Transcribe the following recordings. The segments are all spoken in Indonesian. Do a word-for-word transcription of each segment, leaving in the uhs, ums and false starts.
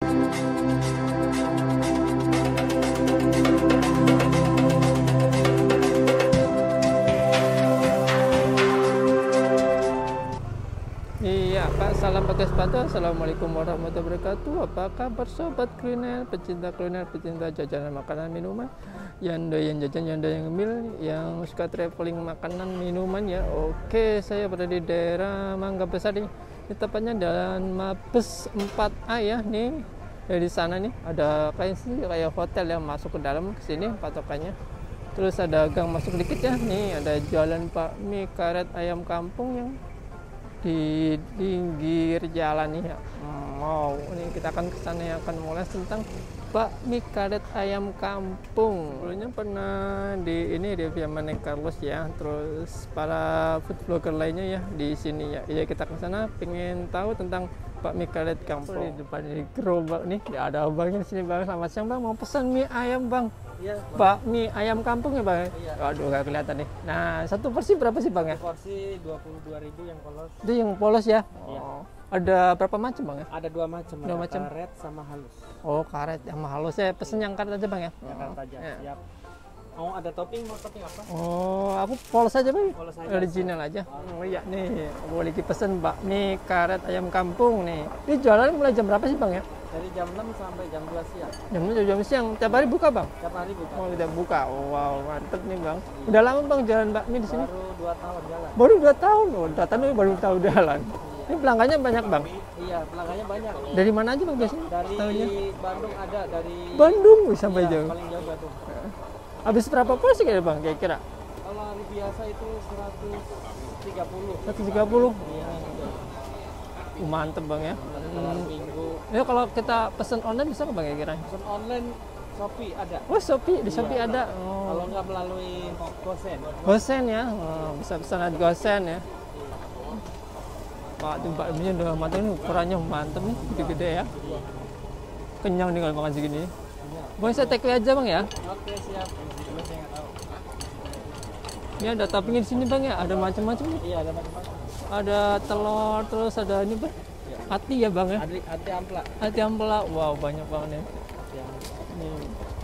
Iya Pak, salam pakai sepatu. Assalamualaikum warahmatullahi wabarakatuh. Apa kabar sobat kuliner, pecinta kuliner, pecinta jajanan makanan minuman, yang doyan jajan, yang doyan ngemil, yang suka traveling makanan minuman ya. Oke, saya berada di daerah Mangga Besar nih. Ini tepatnya Jalan Mabes empat A ya nih. Dari sana nih ada kayak sih kayak hotel yang masuk ke dalam ke sini patokannya. Terus ada gang masuk dikit ya. Nih ada jualan Pak Mie karet ayam kampung yang di pinggir jalan nih ya. Mau ini kita akan ke sana yang akan mulai tentang bakmi karet ayam kampung. Dulunya pernah di ini di via Manek Carlos ya. Terus para food blogger lainnya ya di sini ya. Ya kita ke sana pengen tahu tentang bakmi karet kampung. Di depan ini gerobak nih. Ya ada abangnya di sini Bang. Selamat siang Bang, mau pesan mie ayam Bang. Iya, bakmi ayam kampung ya Bang? Iya. Aduh gak kelihatan nih. Nah, satu porsi berapa sih Bang ya? Satu porsi dua puluh dua ribu yang polos. Itu yang polos ya? Iya. Oh. Ada berapa macam Bang ya? Ada dua macam, dua ada macam. karet sama halus. Oh, karet yang halus. Saya pesen yang karet aja Bang ya? Ya, karet aja. Ya. Siap. Mau ada topping, mau topping apa? Oh, aku polos aja Bang. Polos aja. Original aja. Oh iya nih, aku lagi pesen bakmi karet ayam kampung nih. Ini jualan mulai jam berapa sih Bang ya? Dari jam enam sampai jam dua siang. Jam enam jam siang. Tiap hari buka Bang? Tiap hari buka. Oh, udah buka. Oh, wow, mantep nih Bang. Udah lama Bang jalan bakmi di sini? Baru dua tahun jalan. Baru dua tahun. Oh, dua tahun baru tahu jalan. Ini pelanggannya banyak Bang? Iya, pelanggannya banyak. Dari mana aja Bang biasanya? Dari Tahunya? Bandung ada, dari Bandung sampai iya, jauh. paling jauh Bandung. Habis berapa porsi kira Bang kira-kira? Kalau hari biasa itu seratus tiga puluh. seratus tiga puluh. Iya. Uh, mantep Bang ya. Kalau hari Minggu. Ya kalau kita pesen online bisa nggak Bang kira-kira? Pesan online Shopee ada. Oh, Shopee, di Iya. Shopee ada. Kalau Oh. nggak melalui Gosen. Gosen ya. Oh, bisa pesan lewat Gosen ya. Pak, tuh bakminya udah mantap nih, ukurannya mantep nih, gede-gede ya. Kenyang nih kalau makan segini. Bang, saya take away aja Bang ya. Oke, siap. Dulu saya nggak tahu. Ini ada toppingnya di sini Bang ya, ada macam-macam nih. Iya, ada macam-macam. Ada telur, terus ada ini Bang. Iya. Hati ya Bang ya. Hati, hati ampla. Hati ampela. Wow, banyak banget nih. Yang Nih.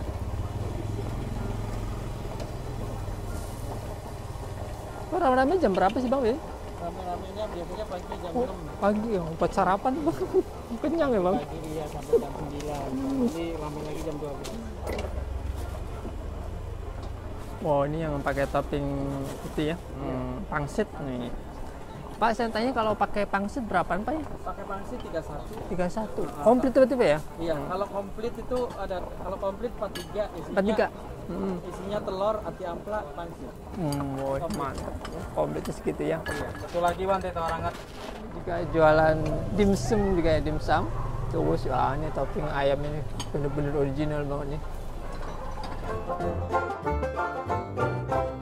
Oh, rame-rame jam berapa sih Bang ya? rame-ramenya biasanya pagi jam Oh, enam. pagi ya, buat sarapan Bang. Kenyang ya Bang. Pagi iya sampai jam sembilan. Jadi rame lagi jam dua belas. Wow, ini yang pakai topping itu ya, hmm, pangsit nih. Pak, saya tanya kalau pakai pangsit berapaan Pak ya? Pakai pangsit tiga puluh satu. tiga puluh satu. Komplit berarti Pak ya? Iya, kalau komplit itu ada kalau komplit empat puluh tiga isinya. empat puluh tiga. Hmm. Isinya telur, hati ampla, pangsit. Hmm, wow, mantap. Komplitnya segitu ya. Iya. Satu lagi Wan Teta Orangat. Juga jualan dimsum juga ya, dimsum. Terus wah, ini topping ayam ini bener-bener original banget nih.